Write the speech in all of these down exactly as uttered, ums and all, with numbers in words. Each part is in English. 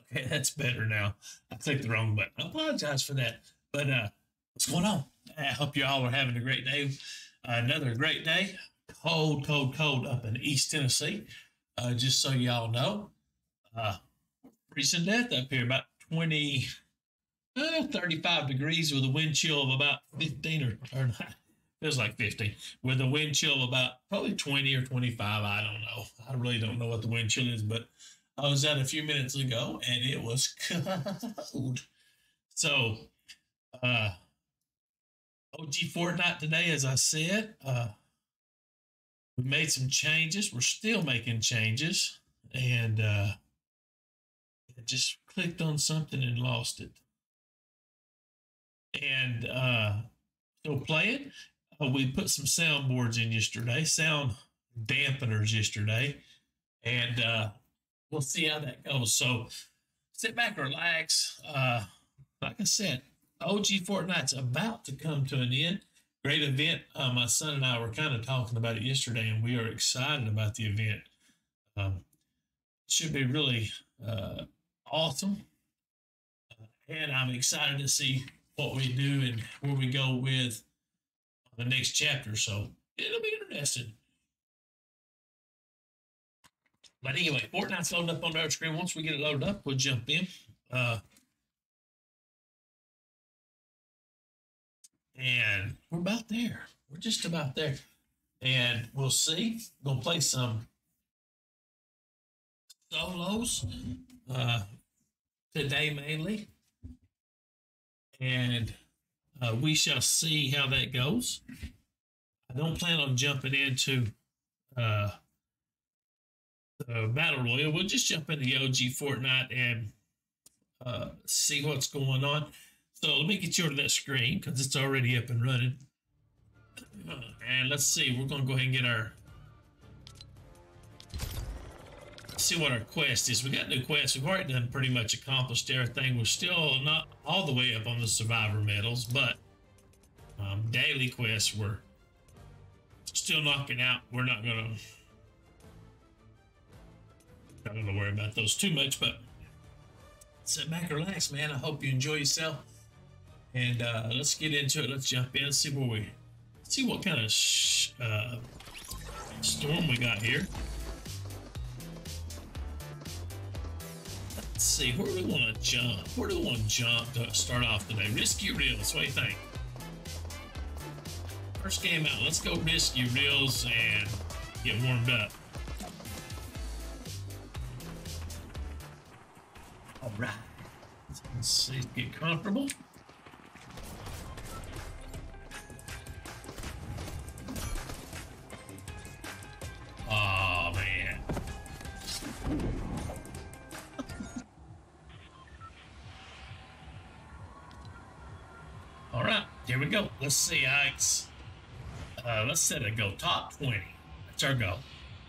Okay, that's better now. I clicked the wrong button. I apologize for that. But uh, what's going on? I hope you all are having a great day. Uh, another great day. Cold, cold, cold up in East Tennessee. Uh, just so y'all know, uh, freezing death up here, about twenty, uh, thirty-five degrees with a wind chill of about fifteen or, or not. Feels like fifteen with a wind chill of about probably twenty or twenty-five. I don't know. I really don't know what the wind chill is, but I was out a few minutes ago and it was cold. So, uh, O G Fortnite today, as I said, uh, we made some changes. We're still making changes, and uh, I just clicked on something and lost it. And uh, still playing. Uh, we put some soundboards in yesterday, sound dampeners yesterday, and uh, we'll see how that goes. So sit back, relax. Uh, like I said, O G Fortnite's about to come to an end. Great event. Uh, my son and I were kind of talking about it yesterday, and we are excited about the event. Um, should be really uh, awesome. Uh, and I'm excited to see what we do and where we go with the next chapter. So it'll be interesting. But anyway, Fortnite's loading up on our screen. Once we get it loaded up, we'll jump in. Uh, and we're about there. We're just about there. And we'll see. We'll play some solos uh, today mainly. And uh, we shall see how that goes. I don't plan on jumping into uh, the Battle Royale. We'll just jump into the O G Fortnite and uh, see what's going on. So let me get you over to that screen because it's already up and running. And let's see. We're going to go ahead and get our... see what our quest is. We got new quests. We've already done pretty much accomplished everything. We're still not all the way up on the survivor medals, but um, daily quests we're still knocking out. We're not gonna not gonna worry about those too much, but sit back, relax, man. I hope you enjoy yourself, and uh, let's get into it. Let's jump in and see where we see what kind of sh uh, storm we got here. Let's see, where do we want to jump? Where do we want to jump to start off today? Risky Reels, what do you think? First game out, let's go Risky Reels and get warmed up. All right, let's see, get comfortable. Oh, man. All right, here we go. Let's see, Ike's. Uh, let's set it go top twenty. That's our goal.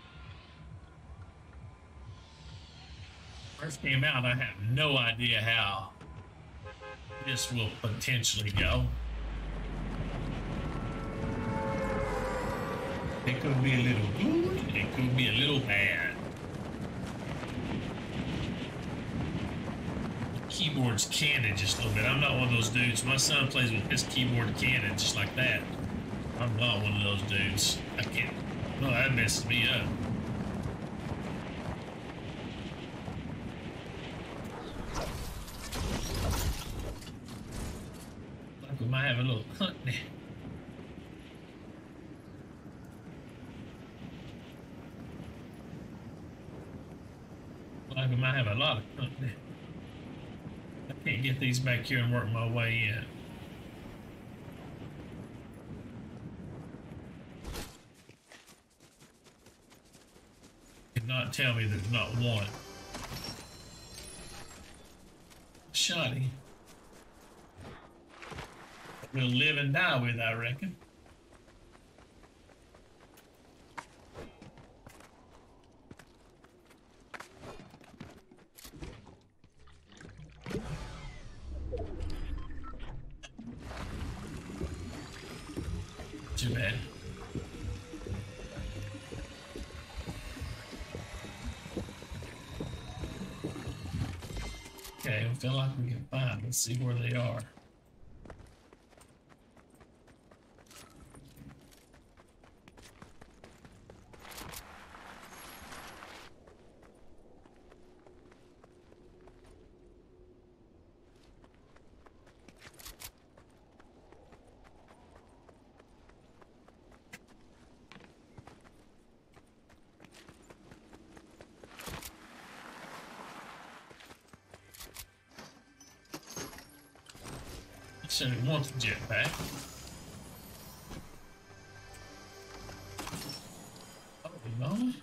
First game out, I have no idea how this will potentially go. It could be a little good, it could be a little bad. Keyboard's candid just a little bit. I'm not one of those dudes. My son plays with his keyboard candid just like that. I'm not one of those dudes. I can't. No, that messes me up. Like we might have a little hunt there. Like we might have a lot of hunt there. I can't get these back here and work my way in. Cannot tell me there's not one. Shoddy. We'll live and die with, I reckon. Too bad. I don't feel like we can find. Let's see where they are. Said he wants a jetpack. Oh, no.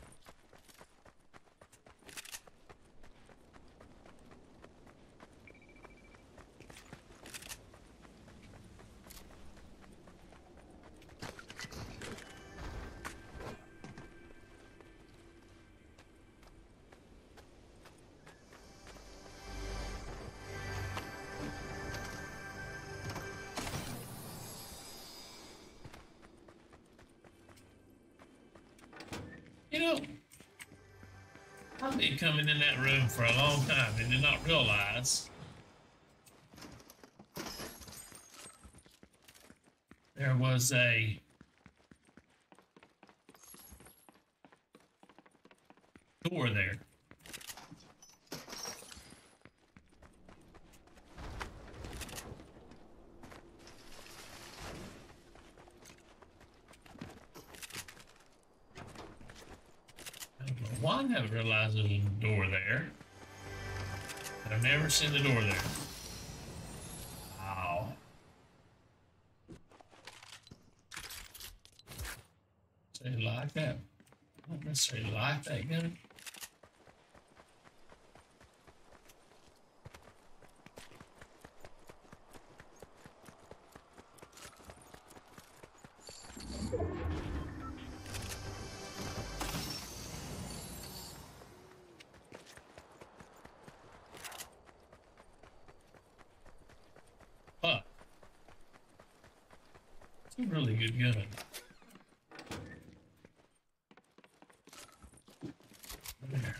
You know, I've been coming in that room for a long time and did not realize there was a door there. Why I never realized there was a door there. I've never seen the door there. Wow. So you like that? I don't necessarily like that gun. Huh. It's a really good gun. There.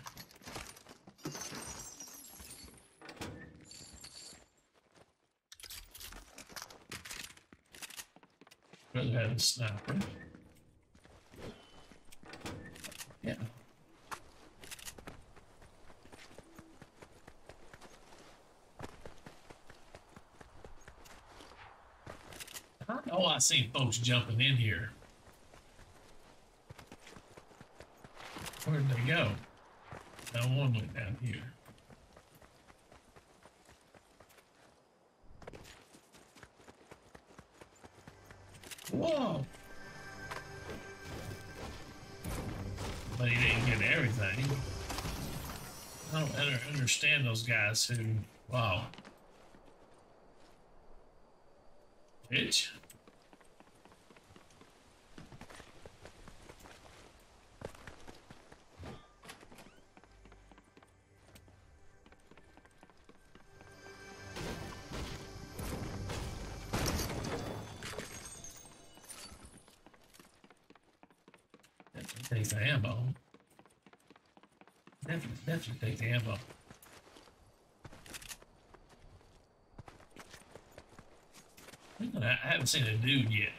Rather have a sniper. Yeah. Oh, I seen folks jumping in here. Where'd they go? No one went down here. Whoa! But he didn't get everything. I don't ever understand those guys who, wow. Bitch. Take the ammo. Definitely, definitely take the ammo. I haven't seen a dude yet.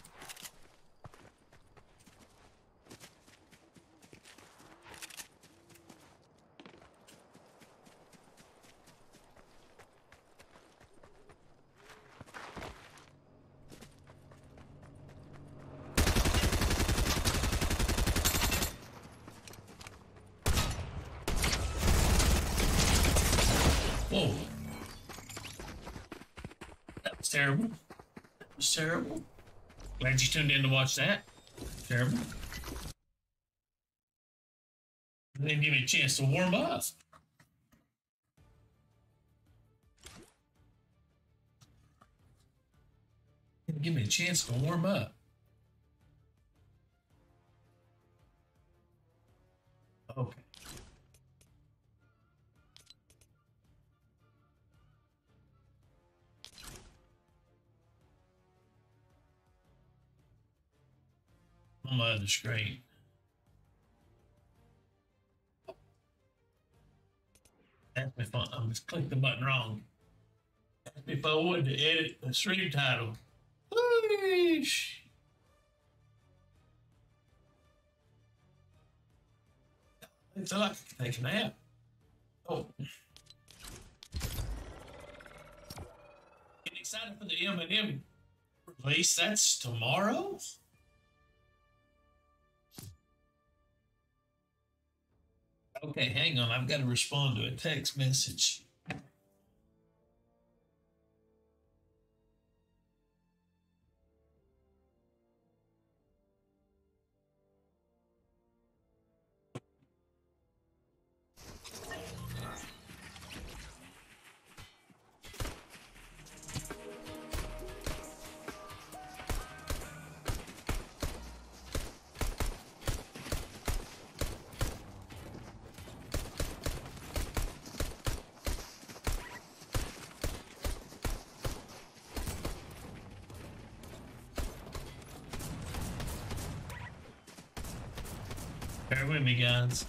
Whoa. That was terrible. That was terrible. Glad you tuned in to watch that. Terrible. Didn't give me a chance to warm up. Didn't give me a chance to warm up. Okay. On my other screen. Ask me if I, I just clicked the button wrong. Ask me if I wanted to edit the stream title. Whoosh. I feel like I can take a nap. Oh. Getting excited for the M and M release. That's tomorrow? Okay, hang on. I've got to respond to a text message. Bear with me, guys.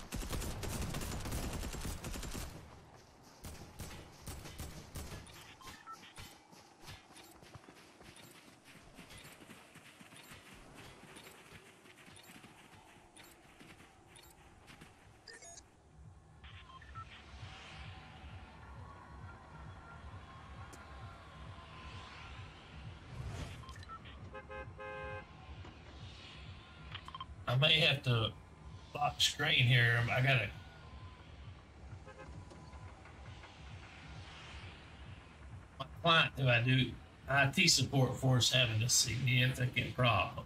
I may have to lock screen here. I gotta. My client who I do I T support for is having a significant problem.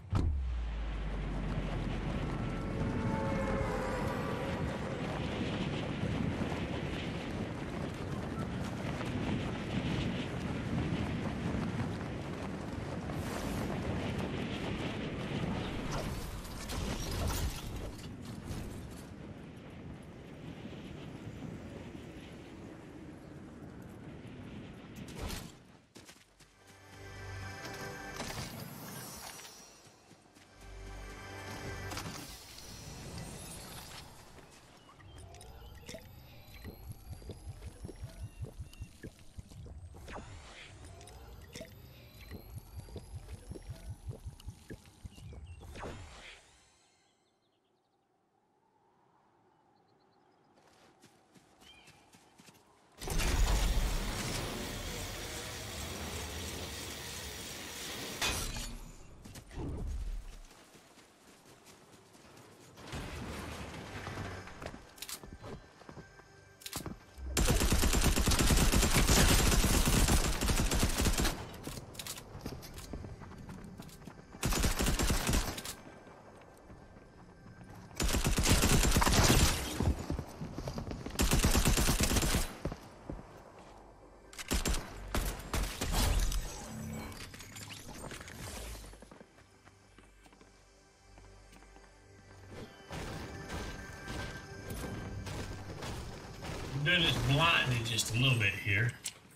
Doing this blinded just a little bit here.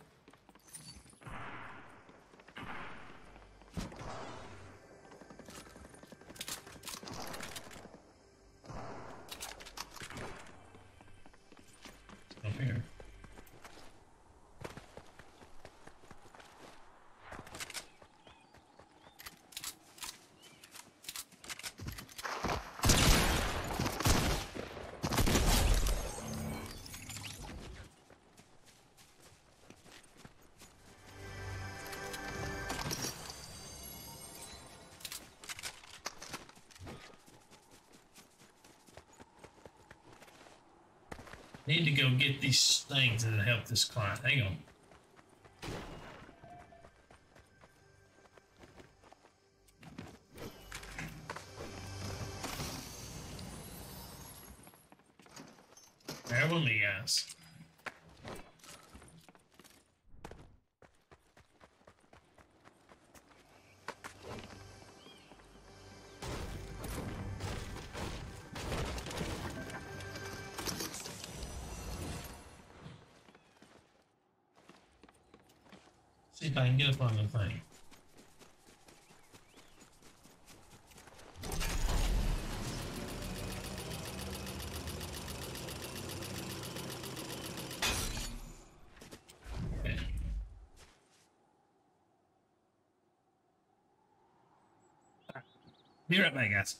Up here. Need to go get these things that help this client. Hang on. Bear with me, guys. See if I can get up on the thing. Be right back, guys.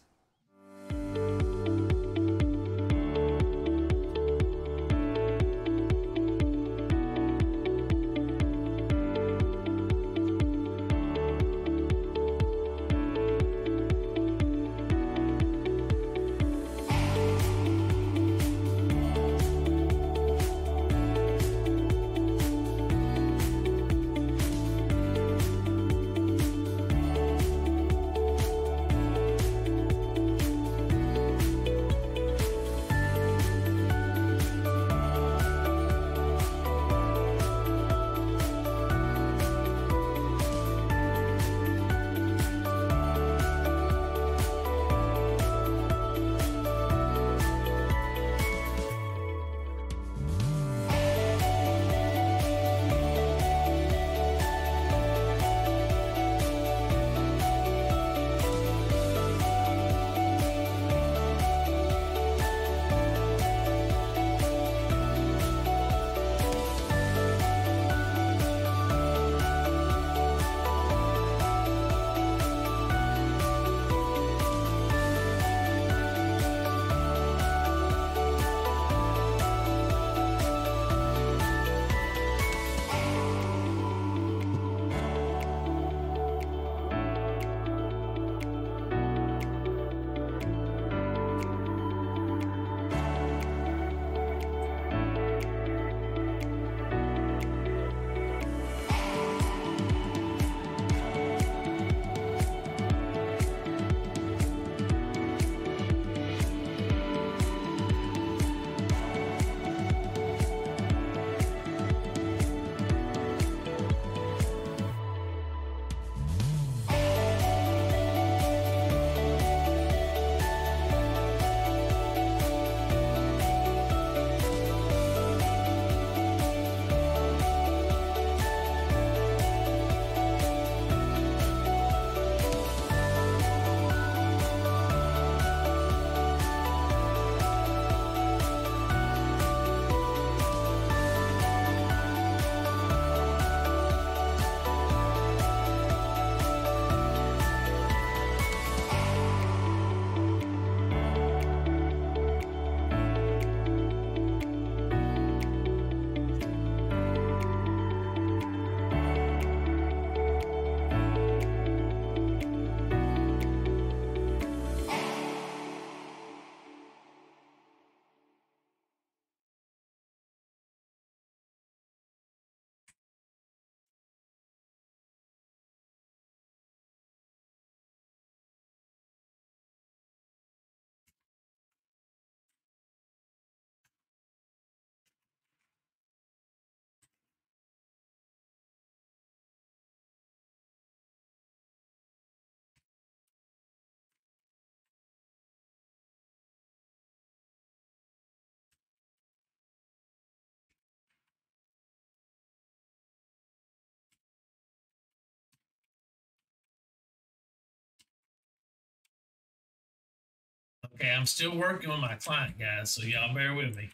Okay, I'm still working on my client, guys, so y'all bear with me.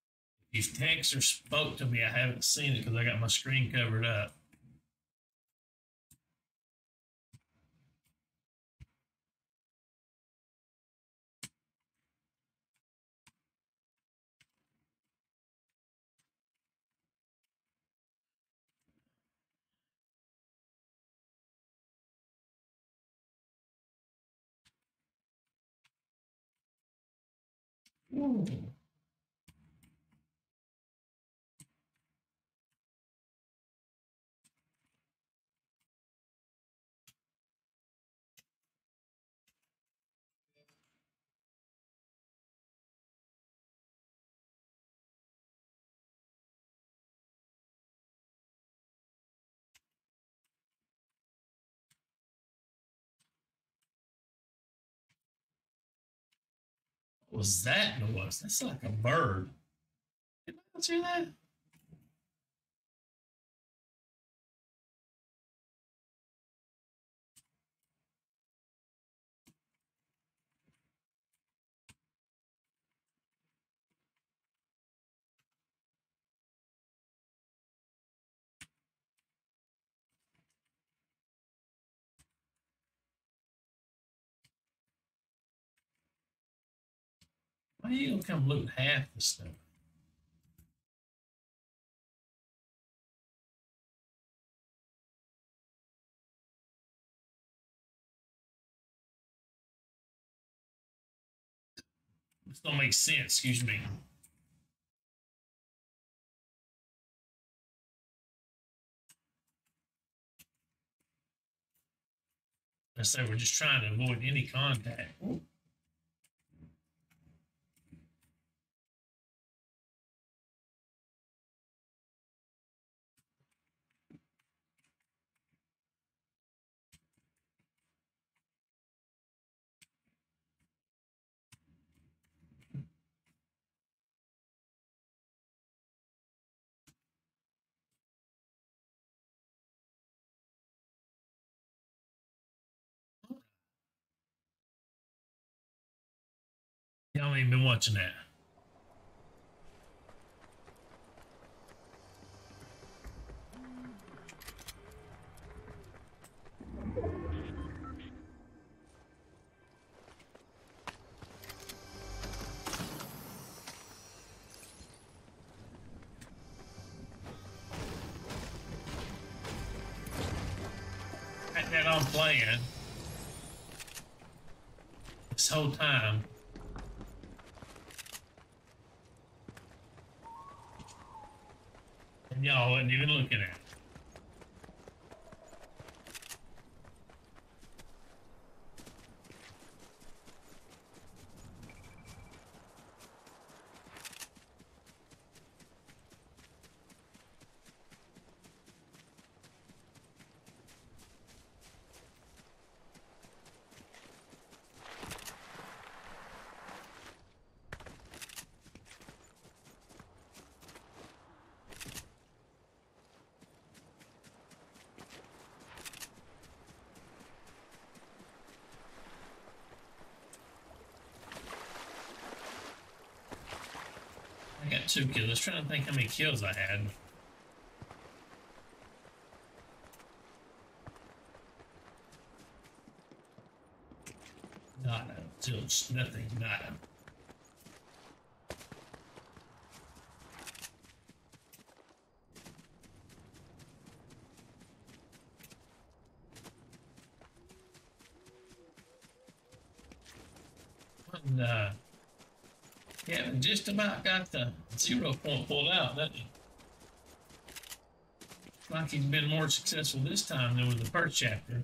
If you've texted or spoke to me, I haven't seen it because I got my screen covered up. Ooh. What was that noise? That's like a bird. Did I hear that? Why you gonna come loot half the stuff? This don't make sense, excuse me. I say we're just trying to avoid any contact. Ooh. Y'all ain't been watching that. Had that on playing this whole time. And y'all wasn't even looking at it. I got two kills. I was trying to think how many kills I had. Nada. Still nothing. Nada. And, uh, yeah, just about got the zero point pulled out, doesn't he? Like he's been more successful this time than with the first chapter.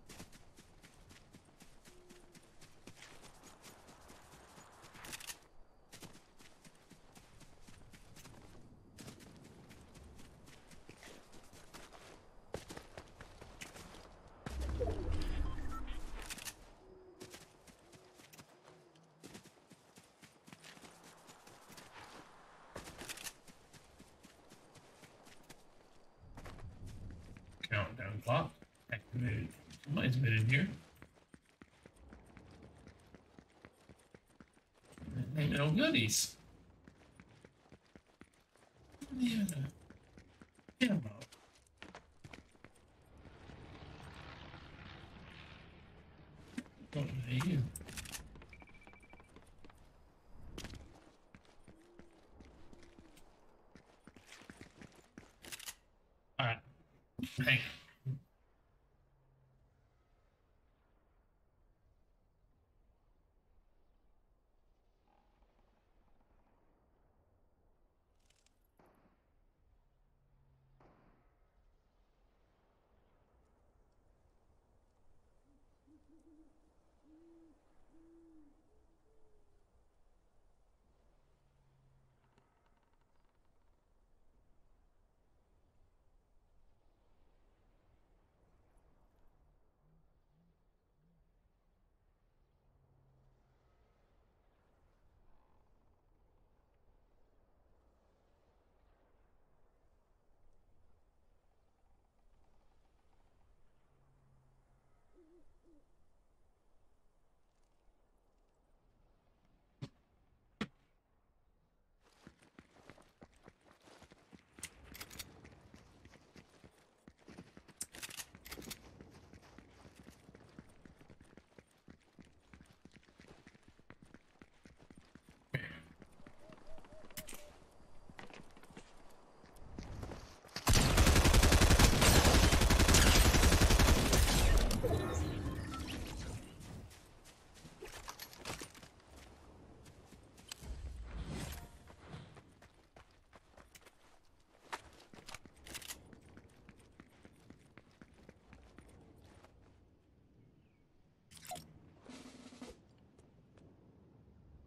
Countdown clock activated. Somebody's been in here. Ain't no goodies. Yeah. Ammo. What are you? All right. Hang on.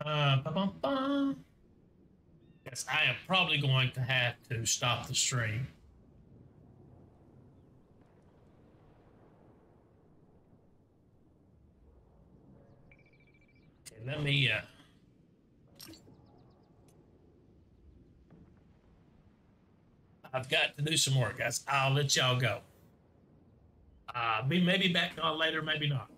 Uh, ba-bum-bum. Yes, I am probably going to have to stop the stream. Okay, let me, uh, I've got to do some work, guys. I'll let y'all go. Uh, be maybe back on later, maybe not.